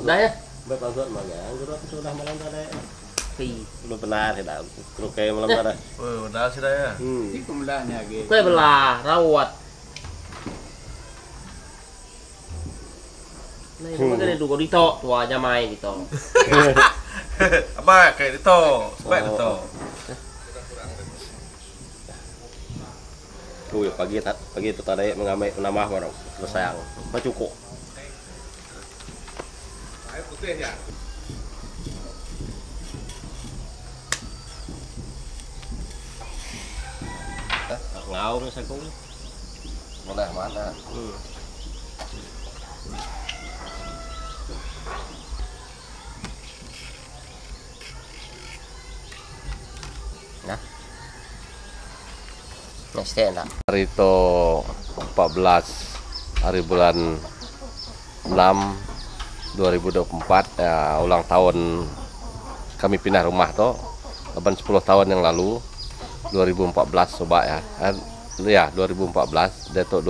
Đây á. Bếp ăn suốt mà gã sudah malam tadi. Thì Belum pernah tidak. Kroke malam tadi. Udah sih ya. Ini kemudahannya gitu. kue belah rawat. Này nó cái này đủ có đi to, tua nhà mày đi to. Apa kayak itu, baik itu. Pagi itu tadi menambah barang sayang. Apa cukup? Ngau nó sẽ cũng. Mana mana. Neste enggak? Hari itu 14 hari bulan 6 2024 ya, ulang tahun kami pindah rumah toh 10 tahun yang lalu 2014 coba ya. Ya 2014 detok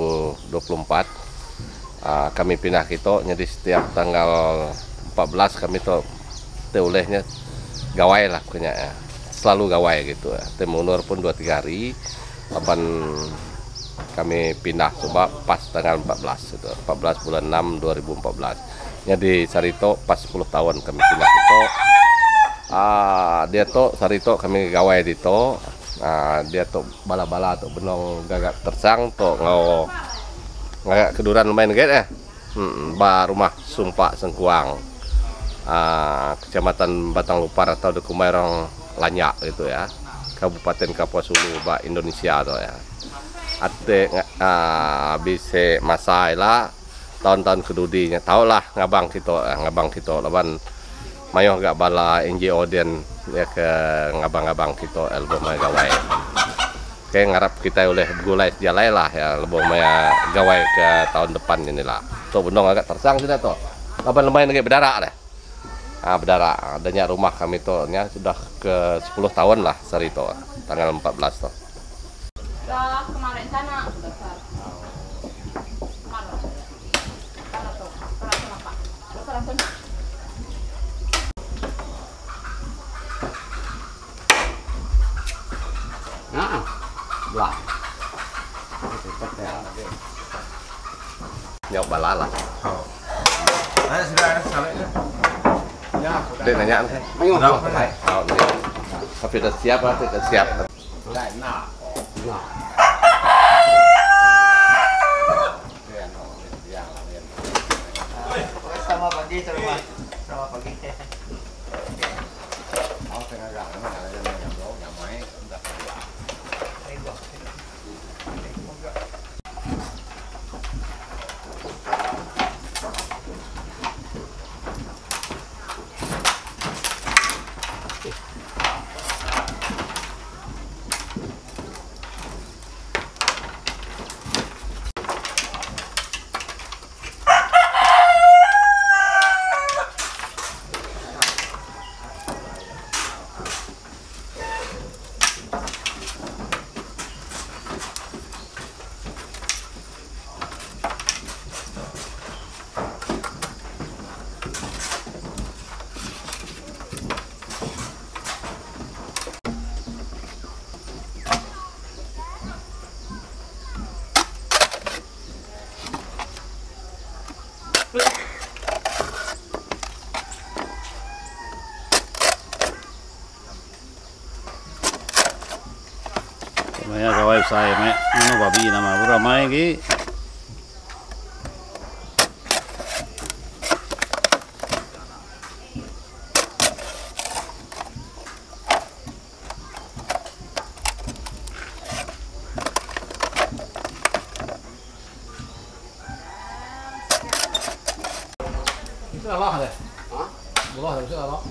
2024 kami pindah gitu, jadi setiap tanggal 14 kami tuh olehnya gawai lah punya ya. Selalu gawai gitu ya. Temunur pun 2-3 hari. Kapan kami pindah coba pas tanggal 14 itu 14 bulan 6 2014. Jadi Sarito pas 10 tahun kami pindah itu. Dia tuh Sarito kami gawai di to. Dia tuh bala-bala tuh benong gagak tersang tuh ngagak keduran lumayan gede ya. Rumah Sumpak Sengkuang. Kecamatan Batang Lupar atau Dekumairong Lanyak gitu ya. Kabupaten Kapuas Hulu Indonesia tuh ya. Ate bisa masai lah tahun-tahun kedudinya tahu lah ngabang kita lawan mayo gak bala NGO den ya ke ngabang-ngabang kita album gawai. Kayak ngarap kita oleh gulai jalai lah ya lebih maya gawai ke tahun depan inilah. Tuh bendong agak tersang sudah tuh. Lawan lumayan lagi berdarah deh. Berdarah adanya rumah kami tuh ya sudah ke 10 tahun lah Sarito tanggal 14 tuh. Udah kemarin sana besar. Nah, belah. Nyok bala lah. Nah, sudah sampai. Ya, Dek nanya kan? ayo. Tapi udah siap lah, udah siap. Sudah, nah. Nah. Sama pagi, sama pagi. Mau tengah gak mana ada yang bawa nyamai udah. Maya gawai saya mek mana babi nama beramai ki. Itu Allah deh. Hah? Allah itu Allah.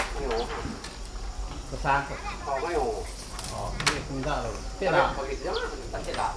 Kesan. Không có ổ. Ini kita loh. Tidak. Begitu jangan tak tidak.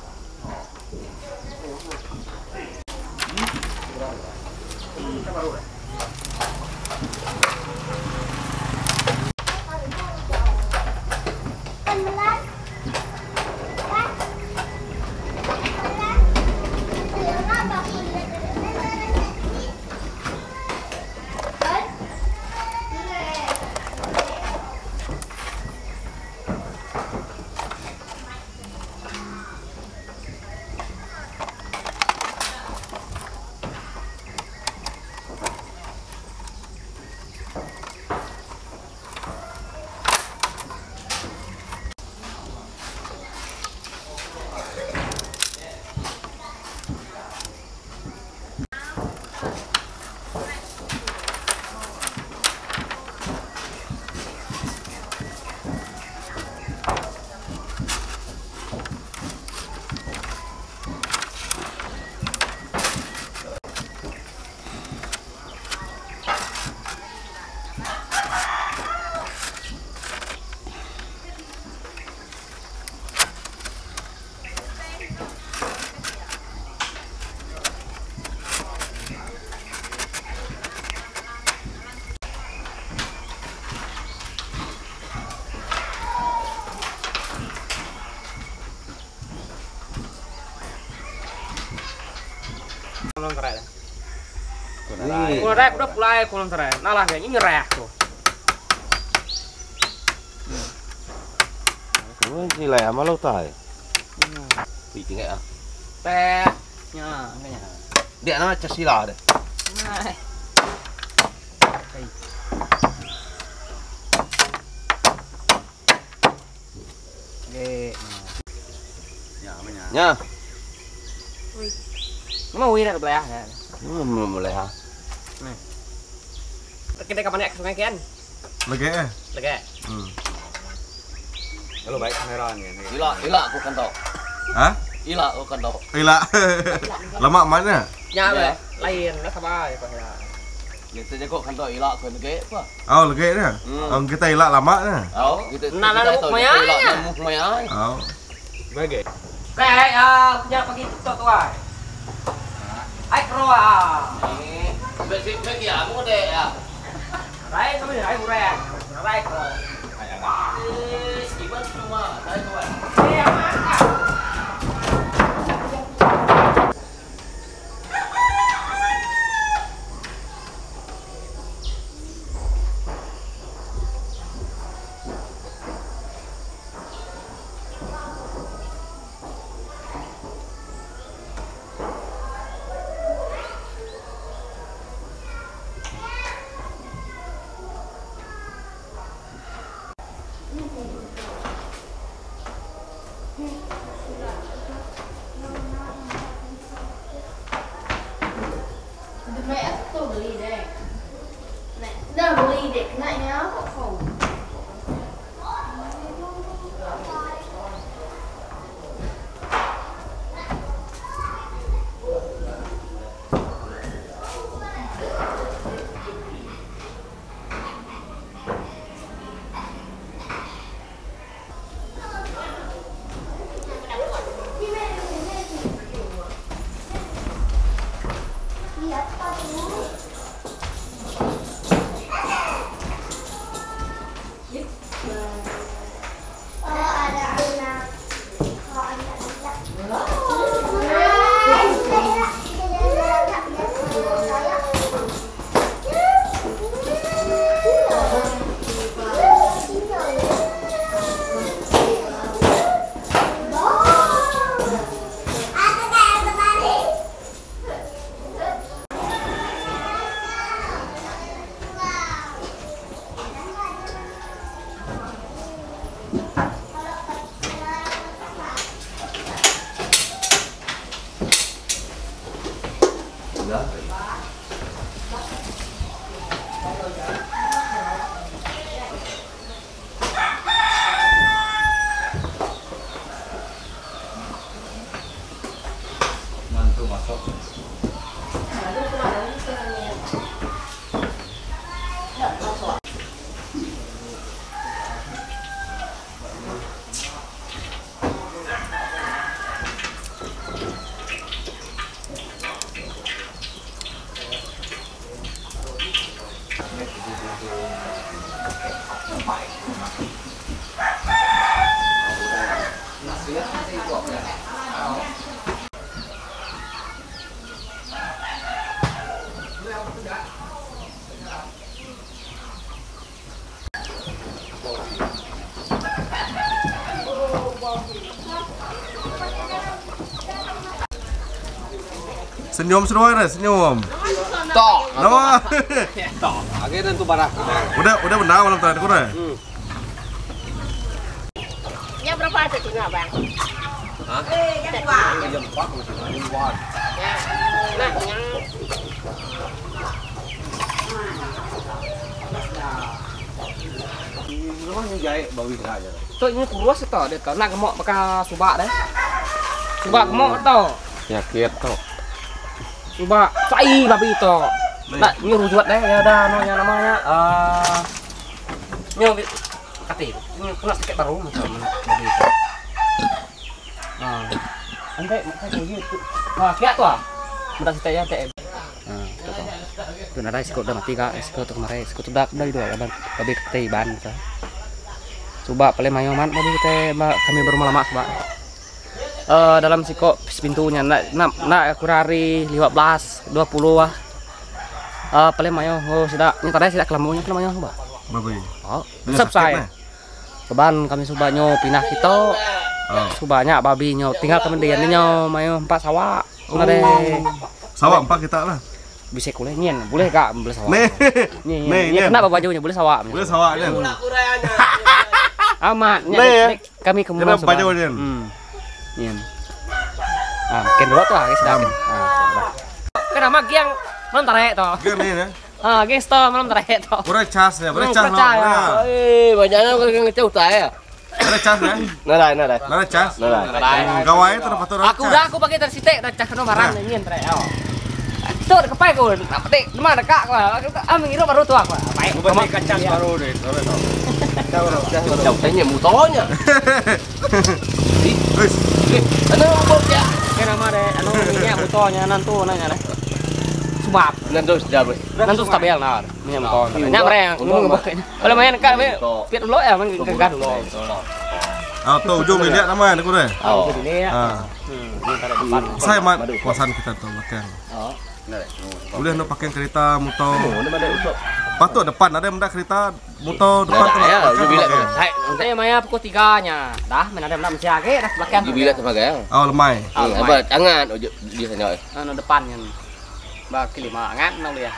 rek udah pulai kurang tren. Nalah kayaknya nyerah tuh. Ủa gì lẻ mà lâu tải. Bị tiếng à? Teh. Nya, enggak nya. Dia nó cho xí lò đấy. Này. Oke. Nha. Nó mau ra được lẹ. Mulai ha. Kita kapan ya sungai kian? Lagi ya? Lagi. Kalau baik kamera nih. Ila aku kan tau. Hah? Ila aku kan tau. Ila. Lama mana? Nya be, lain nó sabar kok ya. Gitu aja kok kan tau ila aku lagi apa? Oh, lagi dah. Oh, kita ila lama dah. Oh, gitu. Nah, muk mayanya. Muk mayanya. Oh. Bagai. Kayak kerja pagi tuh tuh ay. Ay kroa. Besi besi ya, aku deh ya. Rai sama rai murah. Rai kro. Iban cuma, saya coba. Mẹ tôi beli deh. Nek, dah beli deh, kenanya kok kau. Mantu masuk. Senyum semua deh, senyum. Tok. Nama. Akhirnya tuh parah. Udah benar malam tadi kurang. Ya berapa aja tuh nggak bang? Hah? Jam 4. Jam 4 masih main buat. Ya. Nah, yang Nó như vậy bảo vì lại rồi. Tôi như kurus itu dia kan nak gemok pakai subak deh. Subak gemok tau. Penyakit tau. Subak sai babi itu. Nak ini rujuat deh ya ada namanya ini kati. Ini pula sedikit baru macam babi itu. Nah, sampai kayak gitu. Nah, kiat tuh. Bentar kita ya teh. Itu nada sikut dah mati kak, sikut tu kemarin, sikut tu dak dari dua, babi kati ban kita. Coba paling mayo man babi kita kami baru lama coba. Dalam sikut pintunya nak kurari 15 20 lah. Paling mayo, sudah nyetarnya sudah kelamunya mayo ba. Babi. Oh, Dengan sep sakit, saya. nah. Keban kami subanya pindah kita. Subanya babi nyo tinggal kemudian nyo mayo 4 sawah. Ngade Sawah 4 kita lah. bisa kuliah nyen, boleh gak boleh sawah. Nih. Nih, Nih. kenapa bajunya boleh sawah? Boleh sawahnya. Amat, Nih, kami ke Kenapa baju dia? Nyen. Ken dulu tuh guys dah. Kenapa giang malam tarik toh? Gini ya. Geng sto malam tarik toh. Boleh cas ya, boleh cas Percaya. Banyaknya kan ngecau ya. Boleh cas ya. Narai. Boleh cas. Narai. Gawai itu dapat orang. Aku pakai tersitek dah cak kena barang nyen tarik. Itu kepai ku, petik mana dekak ku. Ngiru baru tuh aku. Baik, Bukan kacang baru deh. Jauh tanya motornya. Wis. Ano bos ya? Kenapa deh? Anu minyak motornya nantu nanya deh. Subap. Nanti sudah bos. Nantu stabil nah. Minyak motor. Nyak mereng ngomong bae. Kalau main kak piat dulu ya, main gagah dulu. Tuh ujung lihat nama aku deh. Oh. Ini ya. Saya mat kosan kita tuh makan. Boleh nak pakai kereta motor. Patut depan ada yang kereta motor depan tuh. Ya, jubilat. Hai, Saya maya pukul 3-nya. Dah, mana ada masih age dah belakang. jubilat sebagai. Oh lemai. Apa tangan di sana. Anu depannya. Bak 5 ngat nang dia.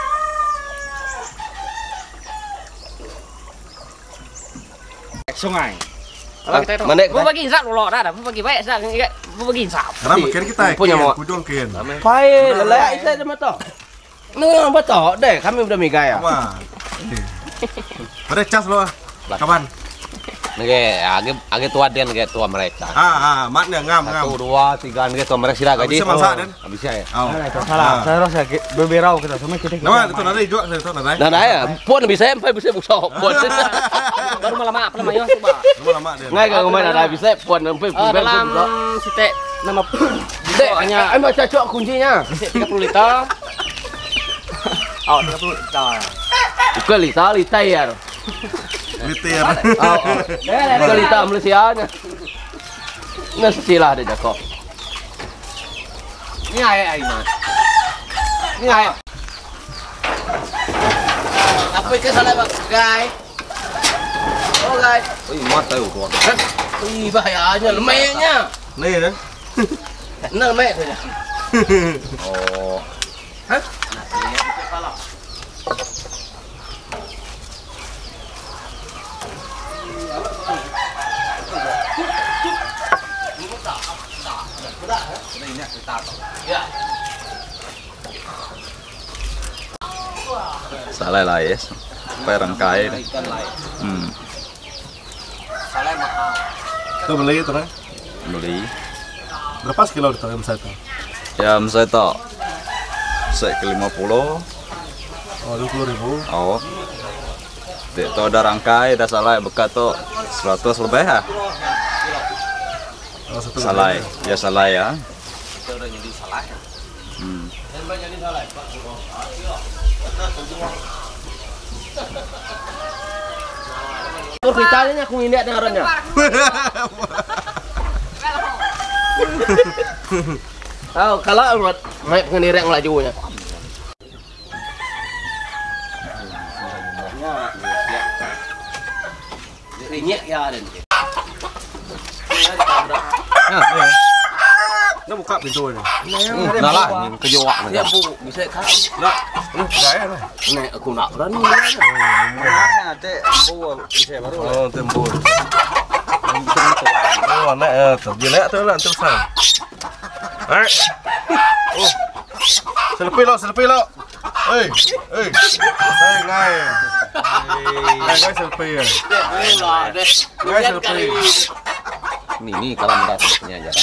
Sungai. Mana gua bagi insap dulu dah, gua bagi baik sak, gua bagi insap. Karena makin kita Punya mau. ujung kian. Pai, lelai saya sama to. Nu betul deh, kami udah miga ya. Wah. Boleh cas lo. Kapan? Nge, age tua den ge tua mereka. Matnya ngam. 1 2 3 ge tua mereka sila gaji. Bisa masak den? Bisa ya. Salah. Saya rasa beberau kita sama kita. Nama itu nanti juga saya tahu nanti. Nah, ya, pun bisa sampai bisa busuk pun. Baru malam apa mayo coba. Lama dia. Ngai kalau main ada bisa pun sampai Dalam sitek nama Dek, hanya ambil cocok kuncinya. 30 liter. 30 liter. Bukan lita ya. Litir. Bukan lita Malaysia-nya. Nah, silah ada Jakob. Ini ayah Aiman. Ini ayah. Apa itu salah bang, guys? Oh guys. Ih, mata itu tuan. Ih, bahayanya lemahnya. Nih kan. Nah, lemah saja. Oh. Hah? Salai lah ya. Perangkai. Itu beli itu kan. Beli. Berapa sekilo itu yang saya tahu? Ya saya tak. Saya ke 50. Oh 20.000. Oh. Dek to ada rangkai, dah salai bekat to 100 lebih ya. Oh, satu Salai. Ya salai ya. Tur kita aku ngeliat dengarannya. Tahu kalau naik pengendirek ngelajunya. Rinyek ya ada. Nó buka pintu ini. Nah lah, kejawab ya bu, bisa kan? Nah, gaya lah. Nek aku nak berani. Ada ambu bisa baru. Oh, tembur. Oh, nak terjelek tu lah tu sang. Oh. Selfie lo. Hei. Hei, ngai. Ngai selfie. Ngai selfie. Ini kalau minta punya aja.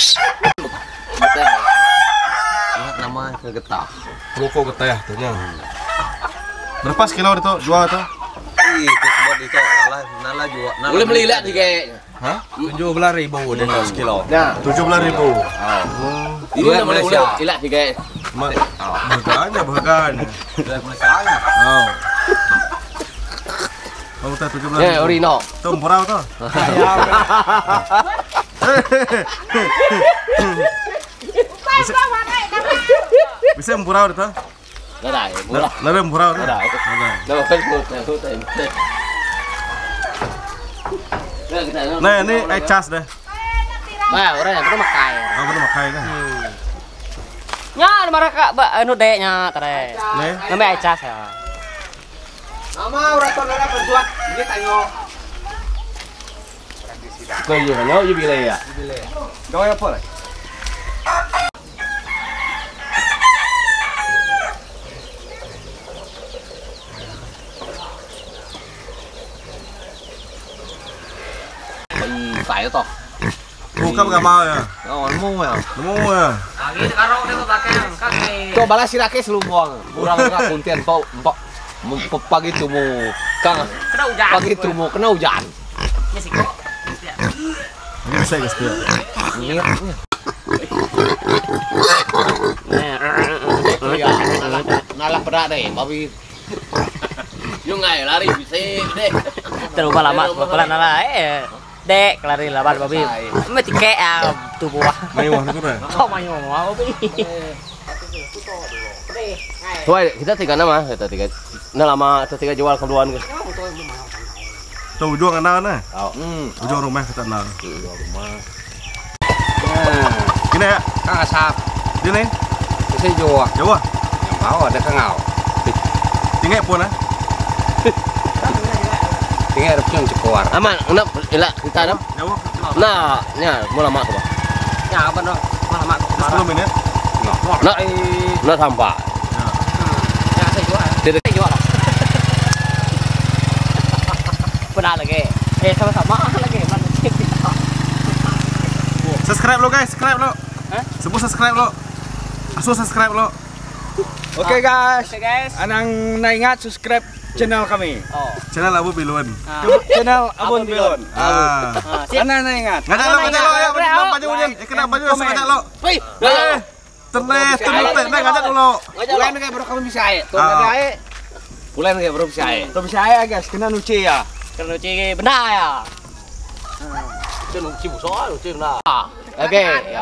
Ingat nama kegetah. Rokok getah tu nya. Berapa sekilo itu jual tu? Ih, sebut itu nala jual. Boleh beli lihat sih kayaknya. Hah? 17.000 dan sekilo. Nah, 17.000. ini Dua boleh Malaysia. lihat sih kayaknya. Bahkan. Oh. Oh, tak 17.000. Ya, Orino. Tu murah tu. Bisa murah tu. Đây, murah. Nada murah. Nada. Đâu phải hút tiền. Nah, ini cas deh. Bah, orang yang perlu makai. Oh, bener makai dah. Nya, mereka anu deknya tadi. Nih. Namanya Ecas ya. Nama orang tu nara berjuang. Ini tanya. Kau je tanya, je bila ya? Kau apa lah? Phải to. Bukan gak mau ya. Oh, nemu ya. Nemu ya. Lagi sekarang udah pakai kaki. Kau balas sirake seluruh. Kurang enggak konten pau pagi tumu kang Kena hujan. pagi tumu kena hujan. Ini sih kok. Ini bisa guys dia. Ya, nalah berat deh, babi. Yung ngai lari bisa deh. Terus lama pelan lah dek lari lawan babi. Mesti kayak tubuh. Mayu itu deh. Kau mayu mau babi. Thôi, kita tiga nama, kita tiga. Nah lama kita tiga jual keluaran ke. Tuh ujung anak nih. Oh, Ujung rumah kita anak. jual rumah. Gini ya. Kang asap, Ini. bisa jual. Jawa. Yang mau ada kangau. Tinggal pun ah. Tinggal ada yang cekuar. Aman, nak elak kita ada. Jawa. Nah, nya mau lama tu. Ya apa no? Lama kok 10 menit. Nak tambah. Ya saya jual. Tidak Saya jual. Benar lagi. Sama-sama lagi mana Subscribe lo guys, subscribe lo. Sebut subscribe lo. Asuh subscribe lo. Oke guys, Oke guys. anang naingat subscribe channel kami. Oh. Channel Abu Biluan. Channel Abun Bilon. Ah. Siap. Anang naingat. Ngajak lo ya, bajunya. Kena baju ngajak lo. Wih, Tenet, ngajak dulu. bulan kayak baru kami bisa air. Tuh Ah. ada air. Bulan kayak baru bisa air. Tuh bisa ya guys, kena nuci ya. Kalau cigi benar ya. Itu nuci busok, nuci lah. Oke,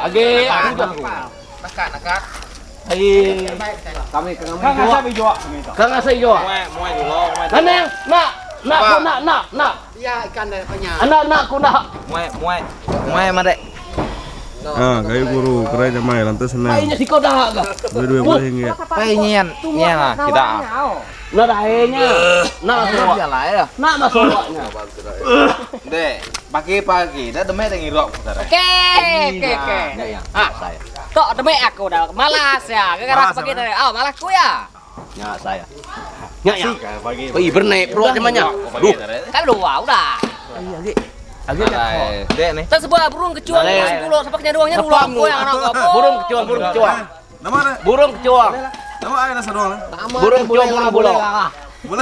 Nakak. Hai, kami Kang asa bijo kami to. Kang asa ijo. Muai dulu, muai. Kaneng, nak. Iya ikan dari banyak. Anak ku nak. Muai made. Ah, kayu guru, keren jamai lantas senang. Ainya siko dah agak. Dua boleh hingga. Penyen, lah kita. Nah dahenya. Nak masuk. ya. Nak masuknya. Dek, pagi-pagi dah demek dengan irok saudara. Oke. Ah, Saya. tok demek aku dah malas ya. Gara-gara sebagai tadi. Oh, malas ku ya. Ya saya. Ya. Pagi. Ih, bernaik perut namanya. Duh. Kan udah. Agak Dek nih. Kita sebuah burung kecuang 10 sepaknya doangnya ulang ku yang anak apa. Burung kecuang. Nama ada? Burung kecuang. Nama air nasa doang. Burung kecuang bola. Boleh.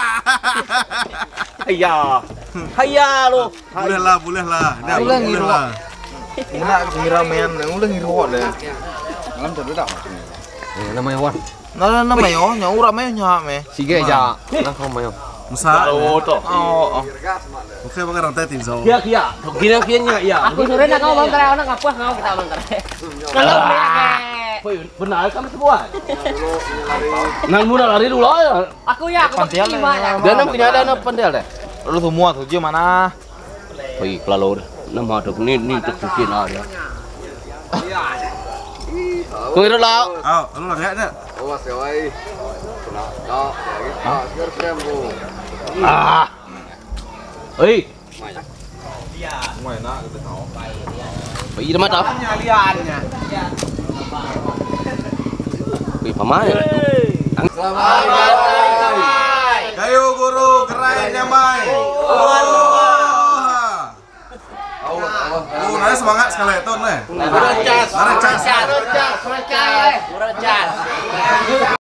Hayya lu. Boleh lah. Dah Boleh boleh ngiru. lah. Nak ngira men, ulah ngirok deh. Alam terus dah. Namanya Wan. Nah, mayo, nya ura mayo nya me. Sige aja. Nah, kau mayo. Musa. Oh. Oke, pakai rantai tinso. Kia. Kira-kiranya ya. Aku sore nak ngomong terakhir anak ngapuh ngau kita ngomong terakhir. Kalau Benar kami semua. Nan muna lari dulu ya. aku ya aku pakai 5 ya. Dan punya ada pandel deh. Lu semua tuh je mana? Wih, kalau nama ada ni tu mungkin ada. Kau kira lah. Ah, lu lah enggak ada. Hei. Semua enak gitu tahu. Wih, dah mata. Wih, pamai. Kayu guru, keren jamai. Nada semangat sekali itu nih. Nada cas. Recas.